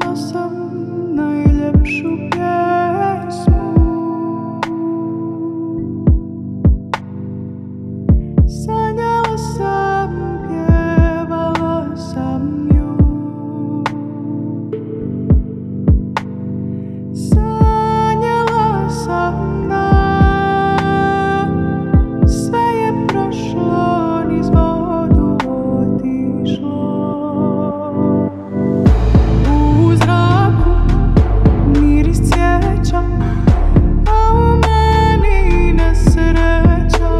Sanjala sam najljepšu pjesmu, sanjala sam, pjevala sam ju. Sanjala sam da sve je prošlo, niz vodu otišlo. U zraku miris cvijeća, a u meni nesreća.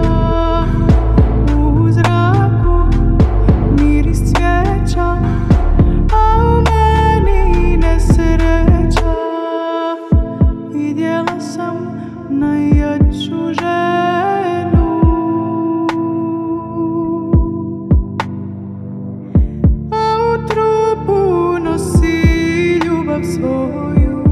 U zraku miris cvijeća, a u meni nesreća. Vidjela sam najjaču ženu, a u trupu nosi ljubav svoju.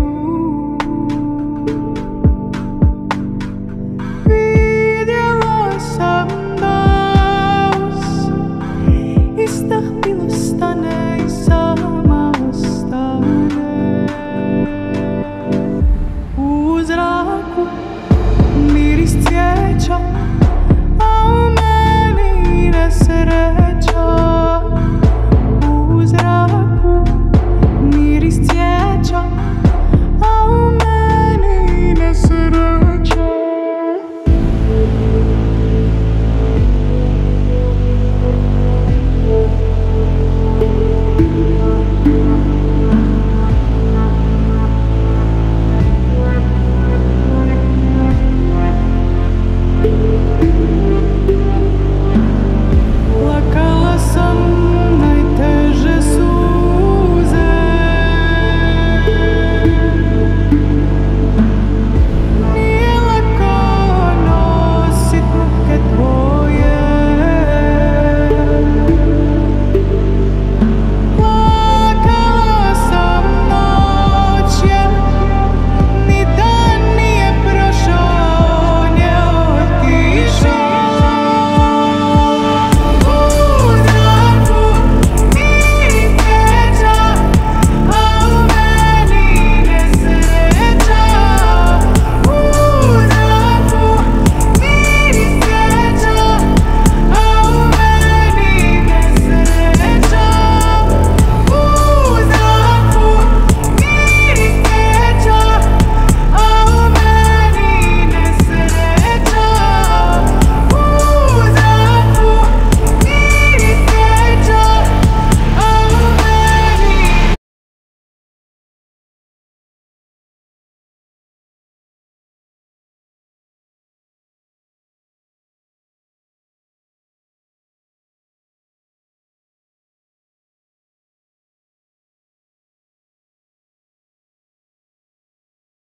Vidjela sam nos, istah bilo stane i sama ostane. U zraku miris cvijeća, a u meni nesreća.